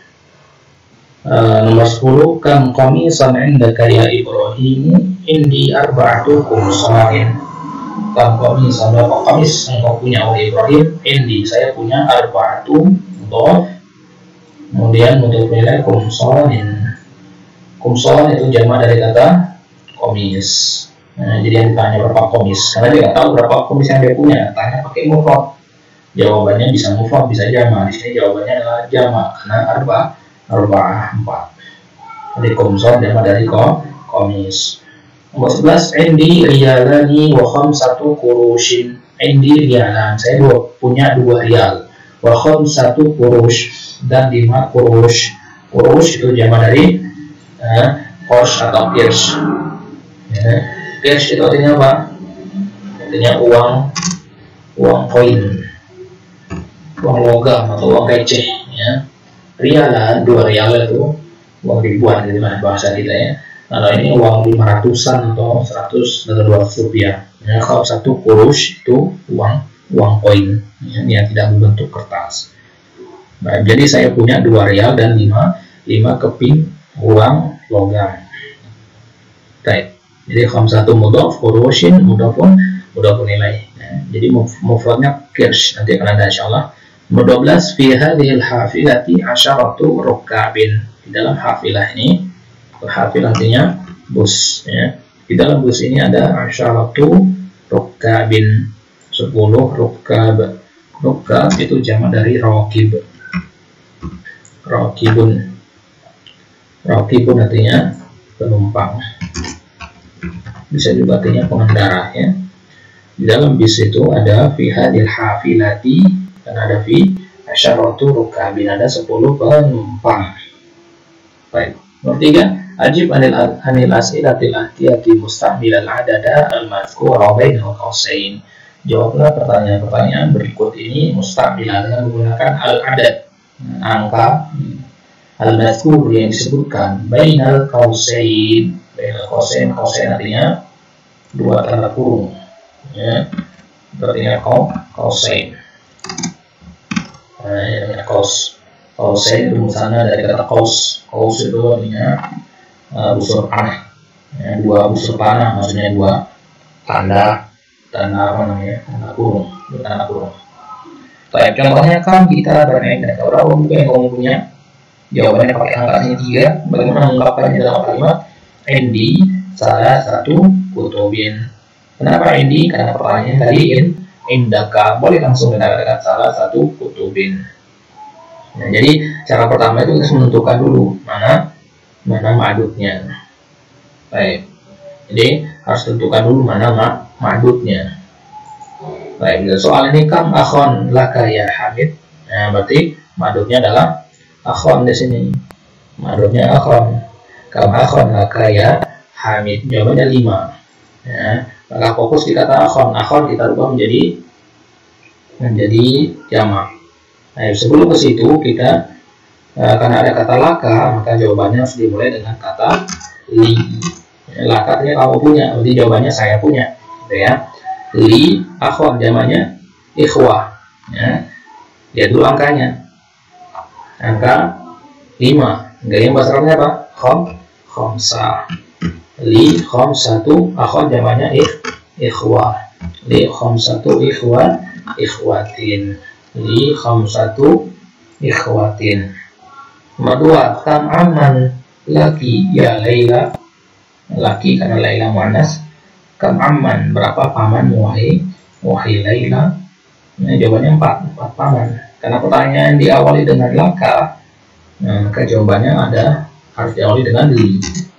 Speaker 1: uh, nomor sepuluh, kam qamisan indaka ya Ibrahim indi arba'atu qumsanin. Kam qamisan, berapa qamis engkau punya oleh Ibrahim? Indi, saya punya arba'atu mudhaf, kemudian mudhaf ilaih qumsanin. Qumsan itu jamak dari kata qamis. Nah, jadi yang ditanya berapa qamis, karena dia nggak tahu berapa qamis yang dia punya, tanya pakai mufrad. Jawabannya bisa mufrad, bisa jamak. Di sini jawabannya adalah jamak karena arba arba'ah empat. Jadi qumsan jamak dari qamis. Nomor sebelas, indi riyalani wa khamsatu qurushin. Indi riyalan, saya dua, punya dua rial. Wa khamsatu qurush, dan lima qurush. Qurush itu jamak dari eh, qors atau qirs. Ya. Qirs itu artinya apa? Artinya uang uang koin, uang logam atau uang receh, ya. Rialan, dua rial itu uang ribuan gitu kan bahasa kita ya. Kalau ini uang lima ratusan atau seratus atau dua ratus rupiah. Ya, kalau satu kurus itu uang uang koin, ya, yang tidak berbentuk kertas. Baik, jadi saya punya dua rial dan lima lima keping uang logam. Baik. Jadi khamsatu mudhaf, kurushin mudhafun mudhafun ilaih. Ya, jadi mufradnya qirs, nanti akan ada insyaallah. Nomor dua belas, fi hadhil hafilati asyaratu rukabin. Di dalam hafilah ini, hafilah artinya bus, ya. Di dalam bus ini ada asyaratu rukabin, sepuluh rukab. Rukab itu jamak dari raqib. Raqibun. Raqibun artinya penumpang. Bisa juga artinya pengendara, ya. Di dalam bis itu ada fi hadhil hafilati, dan ada fi asyaratu rukabin, ada sepuluh penumpang. Baik. Nomor tiga, ajib anil anil as'ilatil atiyati musta'milal adada al-madhkura bainal qausain. Jawablah pertanyaan-pertanyaan berikut ini musta'milah dengan menggunakan al-adad, angka al-madhkur yang disebutkan bainal qausain. Bainal qausain, qausain artinya dua tanda kurung, ya. Artinya qausain. Nah, ini qaus. Qausain itu sana dari kata qaus. Qaus itu artinya uh, busur panah. Ya, dua busur panah, maksudnya dua tanda tanda apa namanya? Tanda kurung, dua tanda kurung. Baik, contohnya kan kita bermain orang buku yang kamu punya. Jawabannya pakai angkanya tiga. Bagaimana mengungkapkannya dalam kalimat? Indi salah satu kutubin. Kenapa Indi? Karena pertanyaannya tadi in indaka, boleh langsung dengan salah satu kutubin. Nah, jadi cara pertama itu kita menentukan dulu mana mana ma'dudnya. Baik. Jadi harus tentukan dulu mana ma'dudnya. Baik, soal ini kam akhon laka ya Hamid. Nah, berarti ma'dudnya adalah akhon di sini. Ma'dudnya akhon. Kam akhon laka ya Hamid. Jawabannya lima. Ya, maka fokus di kata akhon. Akhon kita rubah menjadi menjadi jamak. Nah, sebelum ke situ kita uh, karena ada kata laka, maka jawabannya harus dimulai dengan kata li. Laka artinya kamu punya, berarti jawabannya saya punya, gitu ya. Li akhon jamaknya ikhwah, ya. Lihat dulu angkanya, angka lima. Gaya bahasa Arabnya apa? Khom, khomsa. Li khomsatu akhon jamaknya ikh, ikhwah. Li khomsatu ikhwah, ikhwatin. Li khamsatu ikhwatin. Nomor dua, kam aman laki ya Laila. Laki karena Laila muannas. Kam aman, berapa paman wahai wahai Laila? Nah, jawabannya empat, empat paman. Karena pertanyaan diawali dengan laka, nah, maka jawabannya ada harus diawali dengan li.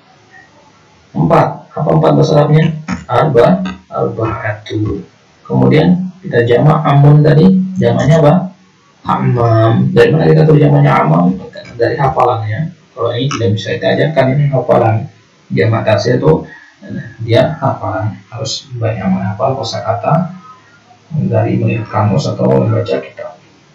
Speaker 1: Empat, apa empat bahasa Arabnya? Arba, arba'atu. Kemudian kita jamak amun tadi. Jamaknya apa? Hammam. Dari mana kita tahu jamaknya hammam? Dari hafalannya. Kalau ini tidak bisa kita ajarkan, ini hafalan. Jamak tasir itu dia hafalan, harus banyak menghafal kosakata dari melihat kamus atau membaca kitab.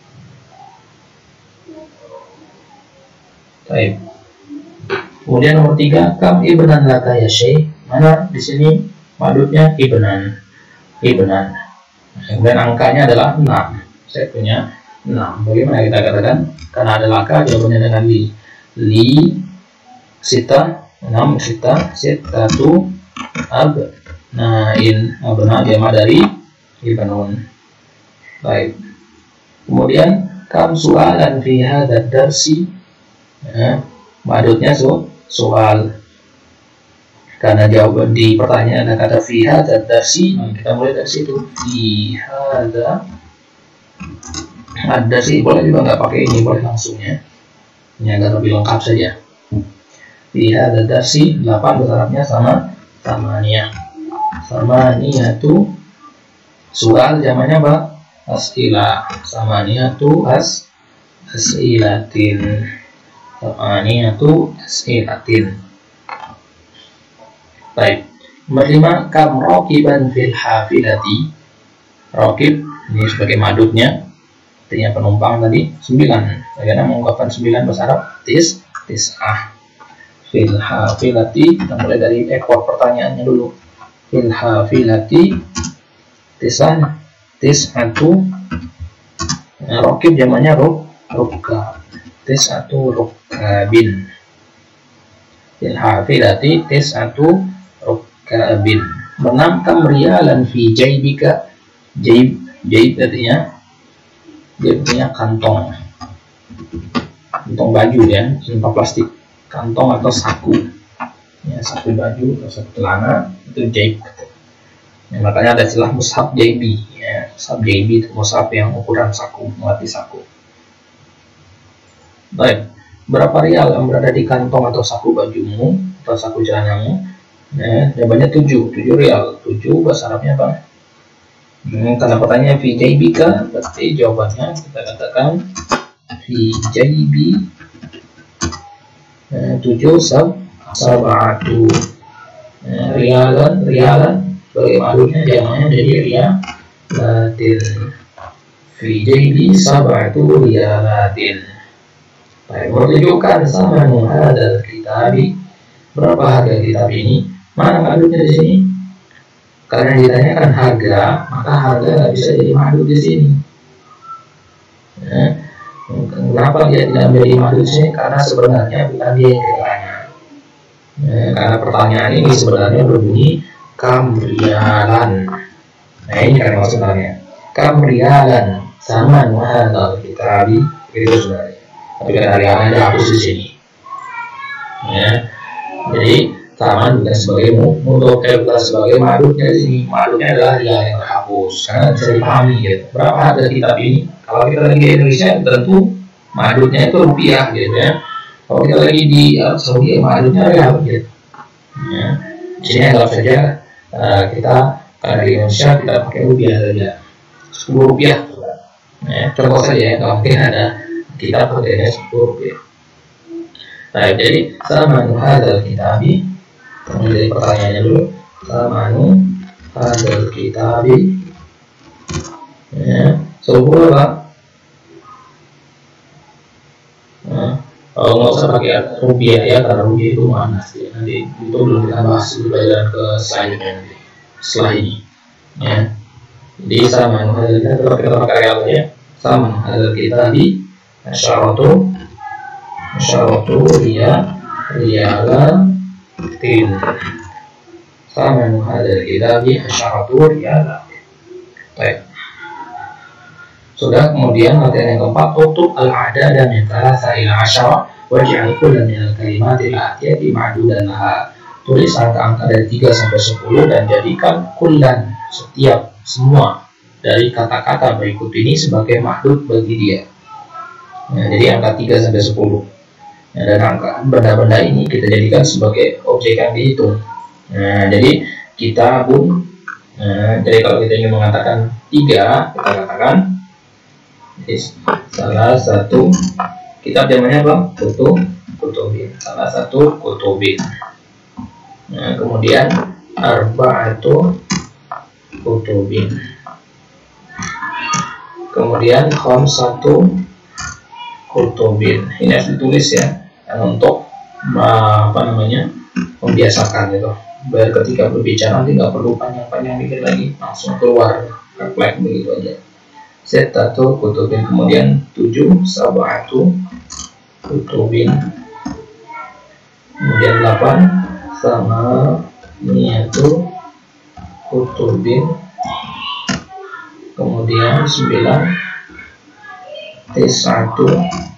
Speaker 1: Baik. Kemudian nomor tiga, kam ibnan laka ya syekh. Mana di sini madudnya ibnan, ibnan. Kemudian angkanya adalah enam. Saya punya enam. Bagaimana kita katakan? Karena ada laka, jawabannya dengan li. Li sita, enam sita, sitatu ab. Nah, in abna jama dari ibnun. Baik. Kemudian kam sualan fi hadzal darsi. Nah, madudnya so soal, karena jawaban di pertanyaan ada kata fi hadzal darsi, kita mulai dari situ. Fi hadzal ada sih, boleh juga nggak pakai ini, boleh langsung ya. Ini agar lebih lengkap saja. Fi hadzal darsi, delapan bahasa Arabnya sama sama nia. Sama nia tuh soal zamannya apa? As'ilah. Sama nia tuh as as'ilatin. Samaniyatu as'ilatin. Baik. Nomor lima, kam raqiban fil hafilati. Raqib ini sebagai madudnya, artinya penumpang tadi. Sembilan. Bagaimana mengungkapkan sembilan bahasa Arab? Tis, tis'ah. Fil hafilati, kita mulai dari ekor pertanyaannya dulu. Fil hafilati tis'ah, tis'atu. Nah, raqib zamannya ruk, rukab. Tis'atu rukabin. Fil hafilati tis'atu rukabin. Menam kam riyalan fi jaybika. Jayb, jayb artinya jaib artinya kantong. Kantong baju ya, sampah plastik. Kantong atau saku. Ya, saku baju atau saku celana itu jayb. Ya, makanya ada istilah mushaf jaybi ya. Mushaf jaybi itu mushaf yang ukuran saku, muati saku. Baik, berapa rial yang berada di kantong atau saku bajumu atau saku celanamu? Nah, jawabannya tujuh, tujuh rial. Tujuh bahasa Arabnya apa? Hmm, tanda pertanyaan fi jaybika, berarti jawabannya kita katakan fi jaybi. Nah, tujuh sab sab'atu. Nah, rialan, rialan sebagai madudnya jamannya jadi riyalatin. Fi jaybi sab'atu riyalatin. Baik, menunjukkan sama hadal kitabi, berapa harga kitab ini? Mana madudnya di sini? Karena ditanyakan harga, maka harga nggak bisa jadi madud di sini. Ya. Kenapa dia tidak menjadi madud di sini? Karena sebenarnya bukan dia yang ditanya. Ya, karena pertanyaan ini sebenarnya berbunyi kamrialan. Nah, ini kan maksudnya kamrialan sama hadal kitabi, itu sebenarnya. Tapi kan hari-hari ada hapus di sini. Ya, jadi sama bukan sebagai mutlak, bukan sebagai madudnya di sini. Madudnya adalah rial yang terhapus, karena bisa dipahami gitu. Berapa harga kitab ini? Kalau kita lagi di Indonesia tentu madudnya itu rupiah gitu ya. Kalau kita lagi di Arab Saudi, madudnya rial gitu. Ya, di sini anggap saja uh, kita karena di Indonesia kita pakai rupiah saja, sepuluh rupiah. Ya, contoh saja ya, kalau mungkin ada kita pakainya sepuluh rupiah. Nah, jadi samanu hadzal kitabi, mulai dari pertanyaannya dulu. Samanu hadzal kitabi, ya, sepuluh apa? Nah, kalau nggak usah pakai rupiah ya, karena rupiah itu manas ya. Nanti itu belum kita bahas di pelajaran ke selanjutnya nanti setelah ini. Ya, jadi samanu hadzal kitabi, kalau kita pakai realnya, samanu hadzal kitabi Asyaratu Asyaratu Ria Rialan Tin. Sama hadal kitabi Asyaratu Rialan. Baik. Sudah, kemudian latihan yang keempat, tutup al-ada dan mentara sa'ila asyara waj'al kullan minal kalimatil atiyati ma'dudan laha. Tulis angka-angka dari tiga sampai sepuluh dan jadikan kullan, setiap, semua dari kata-kata berikut ini sebagai mahdud bagi dia. Nah, jadi angka tiga sampai sepuluh. Nah, dan angka benda-benda ini kita jadikan sebagai objek yang dihitung. Nah, jadi kita pun, nah, jadi kalau kita ingin mengatakan tiga, kita katakan jadi salah satu kitab namanya apa? Kutub, kutubin. Salah satu kutubin. Nah, kemudian arba'atu kutubin. kemudian khamsatu kutubin. Ini harus ditulis ya, untuk apa namanya, membiasakan gitu. Biar ketika berbicara nanti nggak perlu panjang-panjang mikir lagi, langsung keluar refleks begitu aja. Setatu kutubin, kemudian tujuh sab'atu kutubin, kemudian delapan sama niatu kutubin, kemudian sembilan tis'atu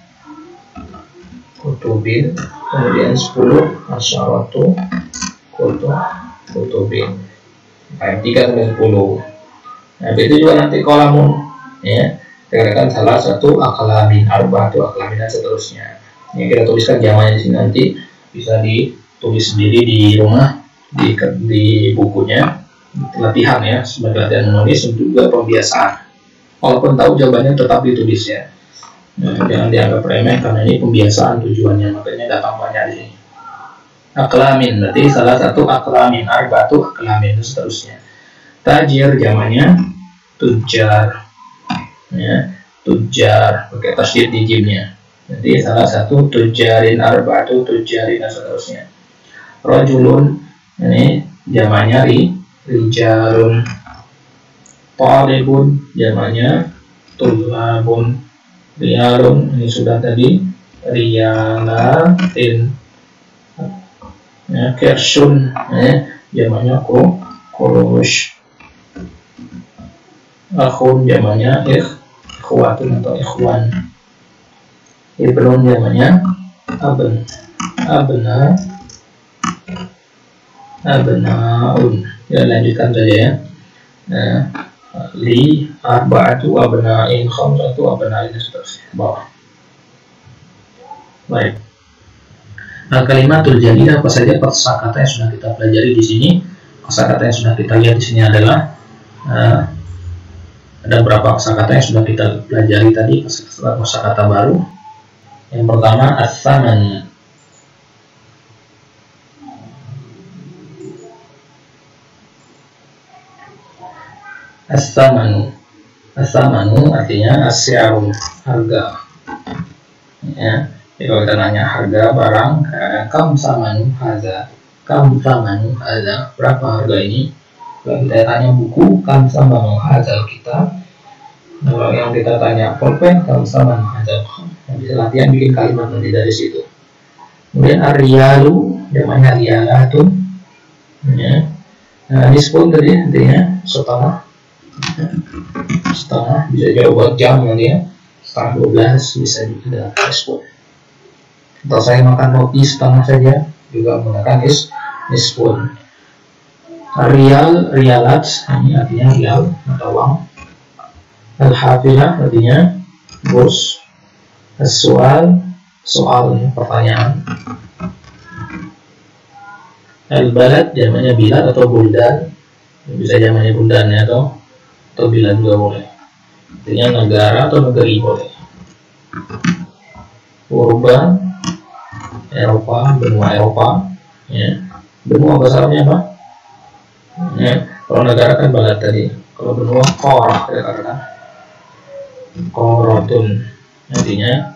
Speaker 1: kutubin, kemudian sepuluh asyaratu kutub kutubin. Ayat tiga sampai sepuluh. Nah, itu juga nanti kolamun ya, dikatakan salah satu aklamin, arba'atu aklamin dan seterusnya. Ini kita tuliskan jamannya di sini, nanti bisa ditulis sendiri di rumah, di, di bukunya, latihan ya, sebagai latihan menulis dan juga pembiasaan. Walaupun tahu jawabannya tetap ditulis ya. Nah, jangan dianggap remeh karena ini pembiasaan tujuannya, makanya datang banyak di sini. Aklamin berarti salah satu aklamin, arba'atu aklamin dan seterusnya. Tajir jamannya tujar ya, tujar pakai tasydid di jimnya. Jadi salah satu tujarin, arba'atu tujarin dan seterusnya. Rajulun ini jamannya ri, rijalun. Talibun jamannya tulabun. Riyalun ini sudah tadi, riyalatin. Ya, kersun ya, jamannya ko, kurush. Akhun jamannya ikh, ikhwatun atau ikhwan. Ibnun jamannya abn, abna, abnaun. Ya, lanjutkan saja ya. Nah, li arba'atu abna'in, khamsatu abna'in dan seterusnya. Bawah. Baik. Nah, kalimatul jadidah apa saja kosakata yang sudah kita pelajari di sini? Kosakata yang sudah kita lihat di sini adalah uh, ada beberapa kosakata yang sudah kita pelajari tadi, kosakata baru. Yang pertama as-saman. As-samanu. As-samanu artinya as-si'aru, harga. Ya. Jadi kalau kita nanya harga barang, kam samanu hadza, kam samanu hadza, berapa harga ini? Kalau kita tanya buku, kam samanu hadza kita. Kalau yang kita tanya pulpen, kam samanu hadza. Bisa latihan bikin kalimat nanti dari situ. Kemudian ar-riyalu, namanya riyalatun. Ya. Nah, nisbun tadi artinya setengah. Setengah bisa juga buat jam nanti ya. Setengah dua belas bisa juga nisbun. Atau saya makan roti setengah saja juga menggunakan is nisbun. Rial, rialat ini artinya rial atau uang. Al-hafilah artinya bos. As-soal, soal pertanyaan. Al-balad jamannya bilad atau buldan, bisa jamannya buldannya atau atau bilad juga boleh. Artinya negara atau negeri boleh. Urban Eropa, benua Eropa, ya. Benua bahasa Arabnya apa? Ya. Kalau negara kan balad tadi. Kalau benua korah kita katakan korotun, artinya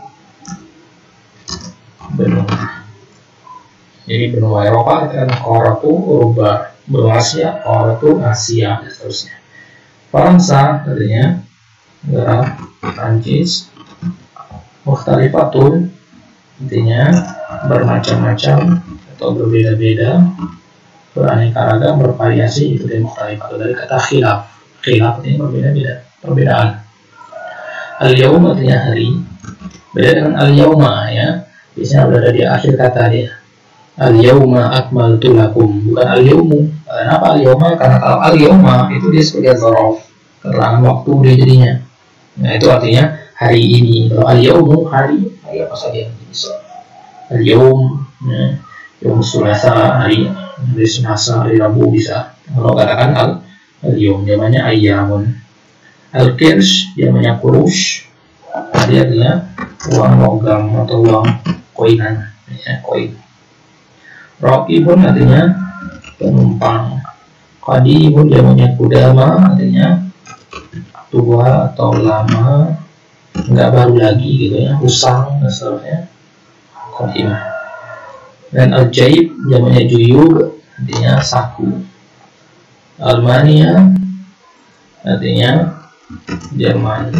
Speaker 1: benua. Jadi benua Eropa kita kan korotu Urba, benua Asia korotu Asia dan seterusnya. Faransa artinya negara Prancis. Mukhtalifatun artinya bermacam-macam atau berbeda-beda, beraneka ragam, bervariasi, itu dari mukhtalifatun, dari kata khilaf. Khilaf artinya berbeda-beda, perbedaan. Al-yawm artinya hari, beda dengan al-yawma ya, biasanya berada di akhir kata dia. Al-yawma akmaltu lakum, bukan al-yawmu. Kenapa al-yawma? Karena kalau al-yawma itu dia sebagai dzaraf, keterangan waktu dia jadinya. Nah itu artinya hari ini. Kalau al-yawmu hari, hari apa saja bisa. Al-yawm, ya, yawm sulasa, hari hari Selasa, hari Rabu bisa. Kalau katakan al al-yawm namanya ayyamun. Al-kirsh namanya kurush, tadi artinya uang logam atau uang koinan, ya, koin. Raqibun artinya penumpang. Qadibun namanya kudama, artinya tua atau lama, nggak baru lagi gitu ya, usang dan seterusnya, qadimah. Dan al-jaib jamaknya juyub, artinya saku. Almania artinya Jerman.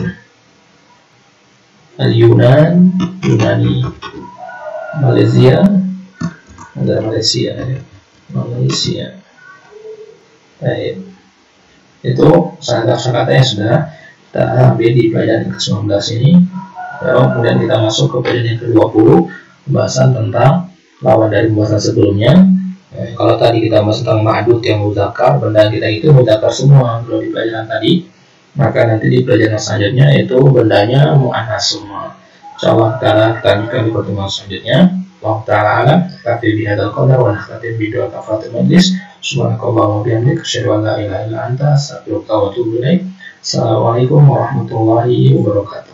Speaker 1: Al-Yunan, Yunani. Malaysia, negara Malaysia ya. Malaysia. Baik. Itu kata-kata yang sudah kita ambil di pelajaran ke sembilan belas ini. Lalu kemudian kita masuk ke pelajaran yang ke dua puluh, pembahasan tentang lawan dari pembahasan sebelumnya. Eh, kalau tadi kita bahas tentang ma'dud yang mudzakkar, benda kita itu mudzakkar semua kalau di pelajaran tadi, maka nanti di pelajaran selanjutnya itu bendanya mu'annas semua. Insyaallah taala kita lanjutkan di pertemuan selanjutnya. Wallahu taala alam. Tapi di hadzal qadar wa nakhtatim bi du'a kafaratul majlis. Subhanakallahumma wa bihamdika asyhadu an la ilaha illa anta astaghfiruka wa atubu ilaik. Assalamualaikum warahmatullahi wabarakatuh.